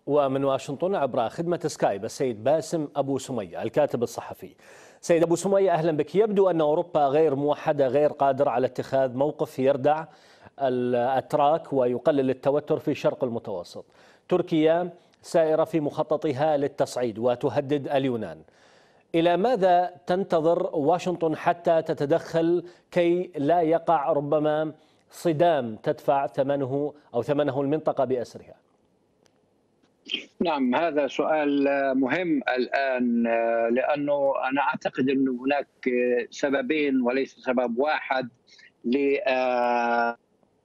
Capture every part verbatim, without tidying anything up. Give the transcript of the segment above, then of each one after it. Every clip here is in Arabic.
ومن واشنطن عبر خدمة سكايب السيد باسم أبو سمية الكاتب الصحفي. سيد أبو سمية، أهلا بك. يبدو أن أوروبا غير موحدة، غير قادرة على اتخاذ موقف يردع الأتراك ويقلل التوتر في شرق المتوسط. تركيا سائرة في مخططها للتصعيد وتهدد اليونان. إلى ماذا تنتظر واشنطن حتى تتدخل كي لا يقع ربما صدام تدفع ثمنه أو ثمنه المنطقة بأسرها؟ نعم، هذا سؤال مهم الآن، لأنه أنا أعتقد أن هناك سببين وليس سبب واحد لهذا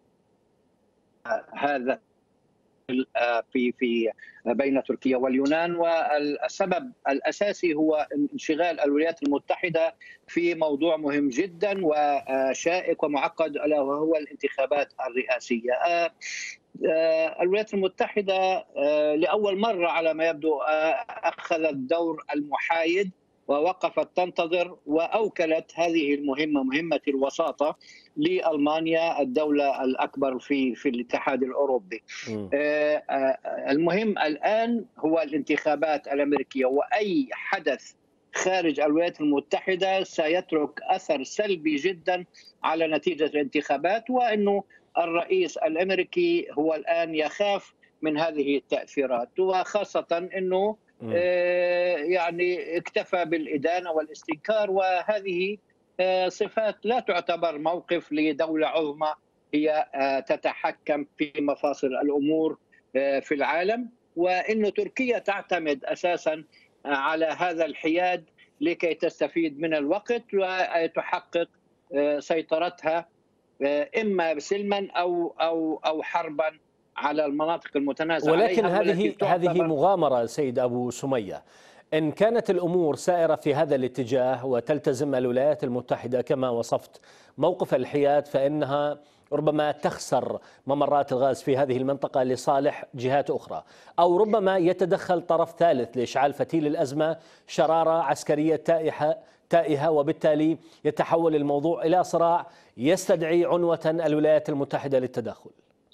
في في بين تركيا واليونان. والسبب الأساسي هو انشغال الولايات المتحدة في موضوع مهم جدا وشائك ومعقد، ألا وهو الانتخابات الرئاسية. الولايات المتحدة لأول مرة على ما يبدو أخذت دور المحايد ووقفت تنتظر، وأوكلت هذه المهمة، مهمة الوساطة، لألمانيا الدولة الأكبر في في الاتحاد الأوروبي. م. المهم الآن هو الانتخابات الأمريكية، وأي حدث خارج الولايات المتحدة سيترك أثر سلبي جدا على نتيجة الانتخابات، وأنه الرئيس الأمريكي هو الآن يخاف من هذه التأثيرات، وخاصة أنه يعني اكتفى بالإدانة والاستنكار، وهذه صفات لا تعتبر موقف لدولة عظمى هي تتحكم في مفاصل الأمور في العالم. وأن تركيا تعتمد أساسا على هذا الحياد لكي تستفيد من الوقت وتحقق سيطرتها إما سلما أو أو أو حربا على المناطق المتنازع ولكن عليها. هذه هذه مغامرة سيد أبو سمية. إن كانت الأمور سائرة في هذا الاتجاه وتلتزم الولايات المتحدة كما وصفت موقف الحياد، فإنها ربما تخسر ممرات الغاز في هذه المنطقة لصالح جهات أخرى، أو ربما يتدخل طرف ثالث لإشعال فتيل الأزمة، شرارة عسكرية تائهة تائهة وبالتالي يتحول الموضوع إلى صراع يستدعي عنوة الولايات المتحدة للتدخل.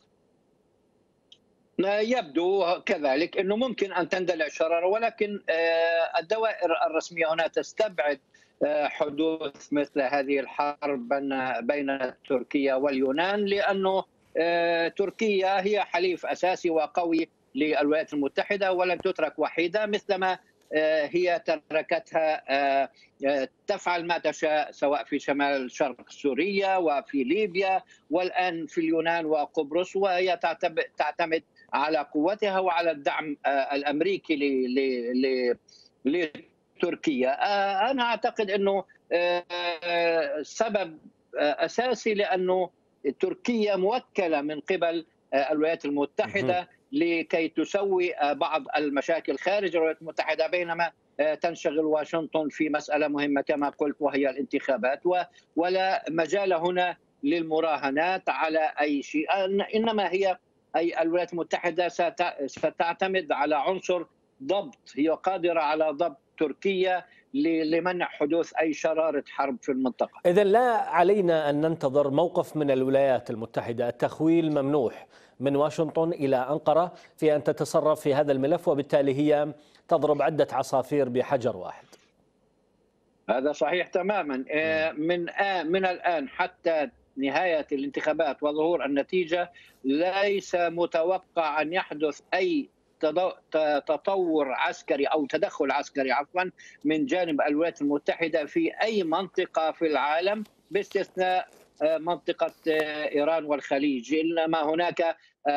يبدو كذلك أنه ممكن أن تندلع شرارة، ولكن الدوائر الرسمية هنا تستبعد حدوث مثل هذه الحرب بين تركيا واليونان، لأنه تركيا هي حليف أساسي وقوي للولايات المتحدة ولن تترك وحيدة، مثلما هي تركتها تفعل ما تشاء سواء في شمال شرق سوريا وفي ليبيا والآن في اليونان وقبرص، وهي تعتمد على قوتها وعلى الدعم الأمريكي لتركيا. أنا أعتقد أنه سبب أساسي لأنه تركيا موكلة من قبل الولايات المتحدة لكي تسوي بعض المشاكل خارج الولايات المتحدة، بينما تنشغل واشنطن في مسألة مهمة كما قلت وهي الانتخابات، ولا مجال هنا للمراهنات على أي شيء. إنما هي أي الولايات المتحدة ستعتمد على عنصر ضبط، هي قادرة على ضبط تركيا لمنع حدوث أي شرارة حرب في المنطقة. إذن لا علينا أن ننتظر موقف من الولايات المتحدة، التخويل ممنوح من واشنطن إلى أنقرة في أن تتصرف في هذا الملف، وبالتالي هي تضرب عدة عصافير بحجر واحد. هذا صحيح تماما. من من الآن حتى نهاية الانتخابات وظهور النتيجة ليس متوقع أن يحدث أي تطور عسكري أو تدخل عسكري عفوا من جانب الولايات المتحدة في أي منطقة في العالم باستثناء منطقة إيران والخليج، إنما هناك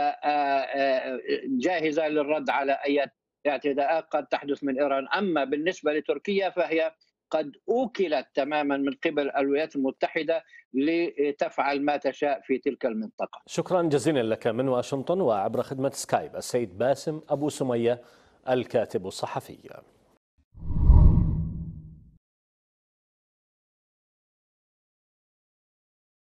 جاهزة للرد على أي اعتداءات قد تحدث من إيران. أما بالنسبة لتركيا فهي قد أوكلت تماما من قبل الولايات المتحدة لتفعل ما تشاء في تلك المنطقة. شكرا جزيلا لك من واشنطن وعبر خدمة سكايب السيد باسم أبو سمية الكاتب الصحفي.